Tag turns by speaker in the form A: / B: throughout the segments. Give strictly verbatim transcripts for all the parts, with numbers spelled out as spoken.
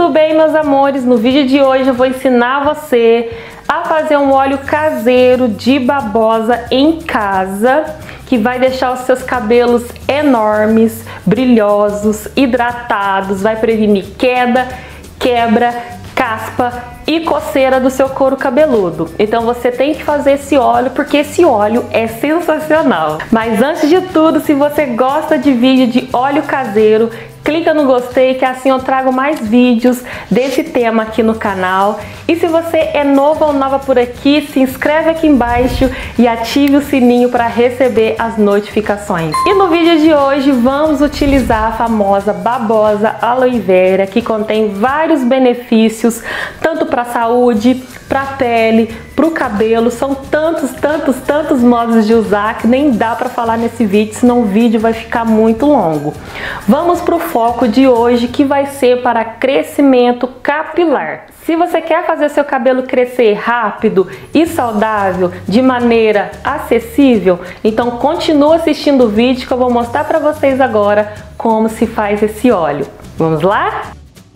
A: Tudo bem, meus amores? No vídeo de hoje eu vou ensinar você a fazer um óleo caseiro de babosa em casa, que vai deixar os seus cabelos enormes, brilhosos, hidratados, vai prevenir queda, quebra, caspa e coceira do seu couro cabeludo. Então você tem que fazer esse óleo porque esse óleo é sensacional. Mas antes de tudo, se você gosta de vídeo de óleo caseiro, clica no gostei que assim eu trago mais vídeos desse tema aqui no canal. E se você é novo ou nova por aqui, se inscreve aqui embaixo e ative o sininho para receber as notificações. E no vídeo de hoje vamos utilizar a famosa babosa aloe vera, que contém vários benefícios, tanto para a saúde, para a pele, para o cabelo. São tantos, tantos, tantos modos de usar que nem dá para falar nesse vídeo, senão o vídeo vai ficar muito longo. Vamos para o foco de hoje, que vai ser para crescimento capilar. Se você quer fazer seu cabelo crescer rápido e saudável de maneira acessível, então continua assistindo o vídeo que eu vou mostrar para vocês agora como se faz esse óleo. Vamos lá?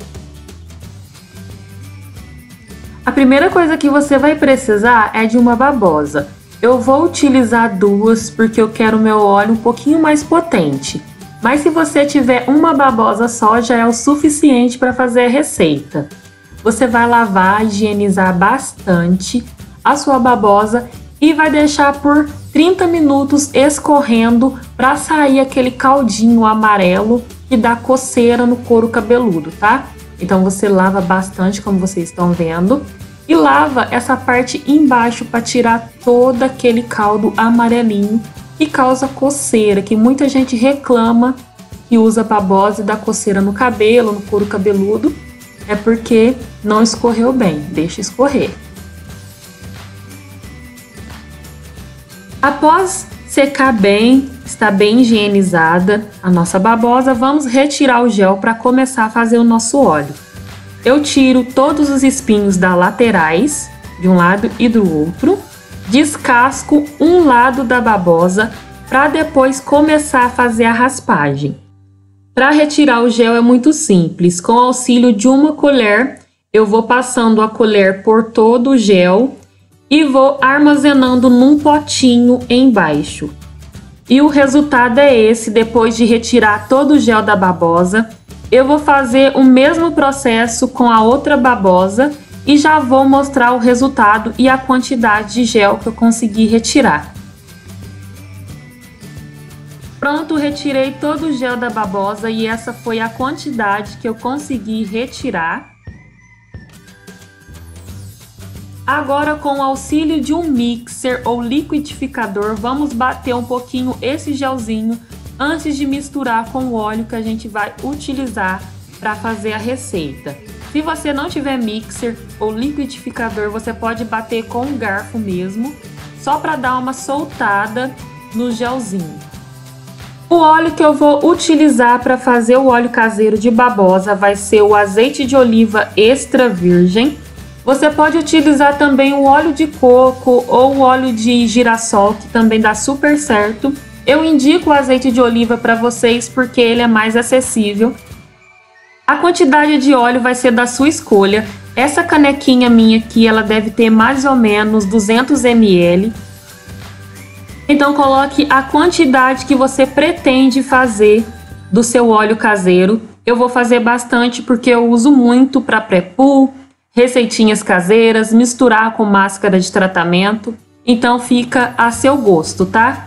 A: A primeira coisa que você vai precisar é de uma babosa. Eu vou utilizar duas porque eu quero meu óleo um pouquinho mais potente. Mas se você tiver uma babosa só, já é o suficiente para fazer a receita. Você vai lavar, higienizar bastante a sua babosa e vai deixar por trinta minutos escorrendo para sair aquele caldinho amarelo que dá coceira no couro cabeludo, tá? Então você lava bastante, como vocês estão vendo, e lava essa parte embaixo para tirar todo aquele caldo amarelinho que causa coceira, que muita gente reclama que usa babosa e dá coceira no cabelo, no couro cabeludo, é porque não escorreu bem. Deixa escorrer. Após secar bem, está bem higienizada a nossa babosa, vamos retirar o gel para começar a fazer o nosso óleo. Eu tiro todos os espinhos das laterais, de um lado e do outro, descasco um lado da babosa para depois começar a fazer a raspagem. Para retirar o gel é muito simples, com o auxílio de uma colher, eu vou passando a colher por todo o gel e vou armazenando num potinho embaixo. E o resultado é esse. Depois de retirar todo o gel da babosa, eu vou fazer o mesmo processo com a outra babosa e já vou mostrar o resultado e a quantidade de gel que eu consegui retirar. Pronto, retirei todo o gel da babosa e essa foi a quantidade que eu consegui retirar. Agora, com o auxílio de um mixer ou liquidificador, vamos bater um pouquinho esse gelzinho antes de misturar com o óleo que a gente vai utilizar para fazer a receita. Se você não tiver mixer ou liquidificador, você pode bater com um garfo mesmo, só para dar uma soltada no gelzinho. O óleo que eu vou utilizar para fazer o óleo caseiro de babosa vai ser o azeite de oliva extra virgem. Você pode utilizar também o óleo de coco ou o óleo de girassol, que também dá super certo. Eu indico o azeite de oliva para vocês porque ele é mais acessível. A quantidade de óleo vai ser da sua escolha. Essa canequinha minha aqui, ela deve ter mais ou menos duzentos mililitros. Então coloque a quantidade que você pretende fazer do seu óleo caseiro. Eu vou fazer bastante porque eu uso muito para pré-poo, receitinhas caseiras, misturar com máscara de tratamento. Então fica a seu gosto, tá?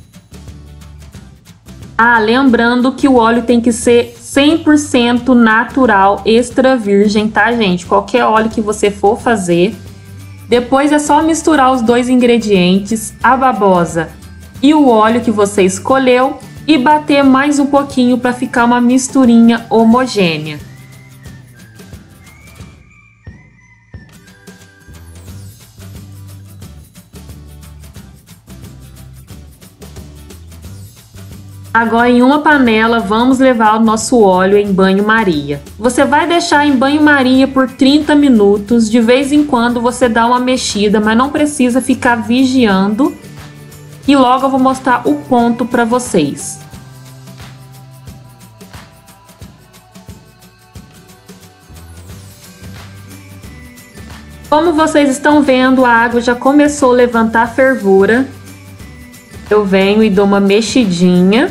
A: Ah, lembrando que o óleo tem que ser cem por cento natural, extra virgem, tá, gente? Qualquer óleo que você for fazer. Depois é só misturar os dois ingredientes, a babosa e o óleo que você escolheu, e bater mais um pouquinho para ficar uma misturinha homogênea. Agora, em uma panela, vamos levar o nosso óleo em banho-maria. Você vai deixar em banho-maria por trinta minutos. De vez em quando você dá uma mexida, mas não precisa ficar vigiando. E logo eu vou mostrar o ponto para vocês. Como vocês estão vendo, a água já começou a levantar fervura. Eu venho e dou uma mexidinha.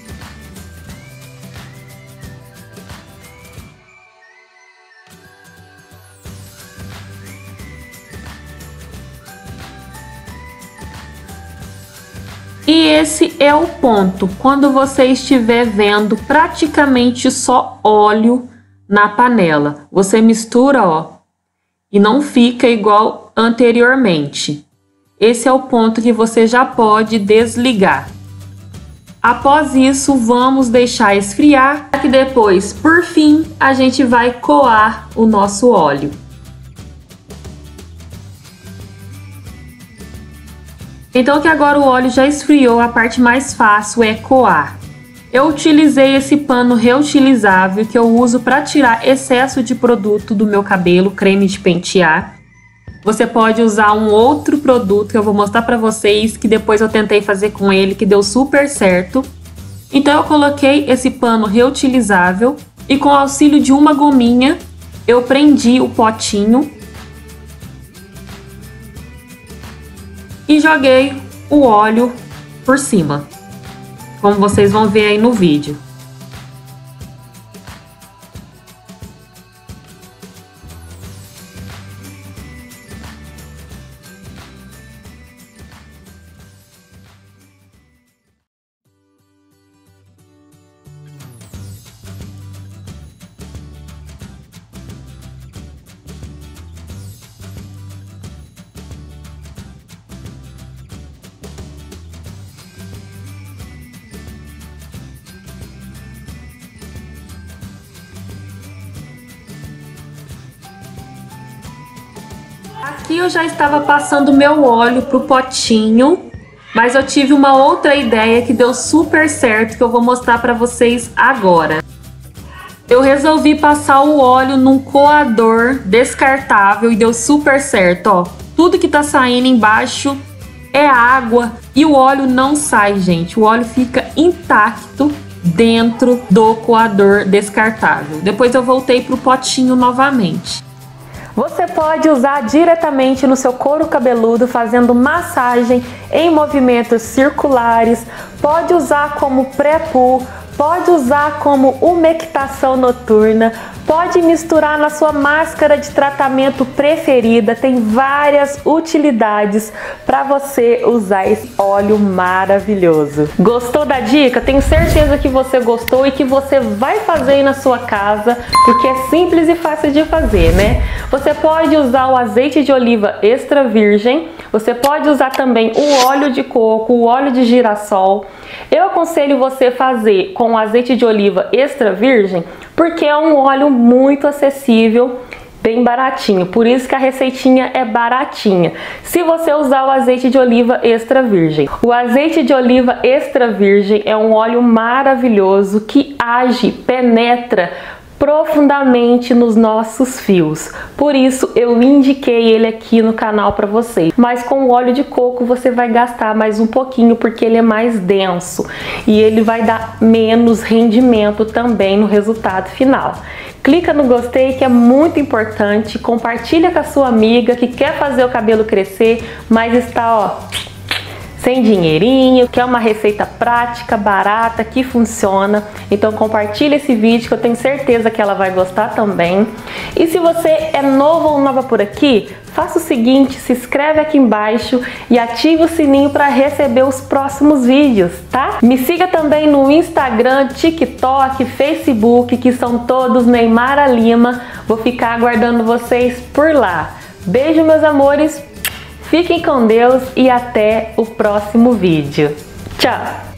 A: E esse é o ponto, quando você estiver vendo praticamente só óleo na panela. Você mistura, ó, e não fica igual anteriormente. Esse é o ponto que você já pode desligar. Após isso, vamos deixar esfriar, que depois, por fim, a gente vai coar o nosso óleo. Então que agora o óleo já esfriou, a parte mais fácil é coar. Eu utilizei esse pano reutilizável que eu uso para tirar excesso de produto do meu cabelo, creme de pentear. Você pode usar um outro produto que eu vou mostrar para vocês, que depois eu tentei fazer com ele, que deu super certo. Então eu coloquei esse pano reutilizável e com o auxílio de uma gominha, eu prendi o potinho e joguei o óleo por cima, como vocês vão ver aí no vídeo. Aqui eu já estava passando meu óleo pro potinho, mas eu tive uma outra ideia que deu super certo, que eu vou mostrar para vocês agora. Eu resolvi passar o óleo num coador descartável e deu super certo, ó. Tudo que tá saindo embaixo é água e o óleo não sai, gente. O óleo fica intacto dentro do coador descartável. Depois eu voltei pro potinho novamente. Você pode usar diretamente no seu couro cabeludo, fazendo massagem em movimentos circulares, pode usar como pré-poo, pode usar como umectação noturna, pode misturar na sua máscara de tratamento preferida, tem várias utilidades para você usar esse óleo maravilhoso. Gostou da dica? Tenho certeza que você gostou e que você vai fazer aí na sua casa, porque é simples e fácil de fazer, né? Você pode usar o azeite de oliva extra virgem, você pode usar também o óleo de coco, o óleo de girassol. Eu aconselho você fazer com o azeite de oliva extra virgem, porque é um óleo muito acessível, bem baratinho, por isso que a receitinha é baratinha. Se você usar o azeite de oliva extra virgem, o azeite de oliva extra virgem é um óleo maravilhoso que age, penetra profundamente nos nossos fios. Por isso eu indiquei ele aqui no canal para vocês. Mas com o óleo de coco você vai gastar mais um pouquinho, porque ele é mais denso e ele vai dar menos rendimento também no resultado final. Clica no gostei, que é muito importante. Compartilha com a sua amiga que quer fazer o cabelo crescer, mas está, ó, sem dinheirinho, que é uma receita prática, barata, que funciona. Então compartilha esse vídeo, que eu tenho certeza que ela vai gostar também. E se você é novo ou nova por aqui, faça o seguinte, se inscreve aqui embaixo e ative o sininho para receber os próximos vídeos, tá? Me siga também no Instagram, TikTok, Facebook, que são todos Neymara Lima. Vou ficar aguardando vocês por lá. Beijo, meus amores. Fiquem com Deus e até o próximo vídeo. Tchau!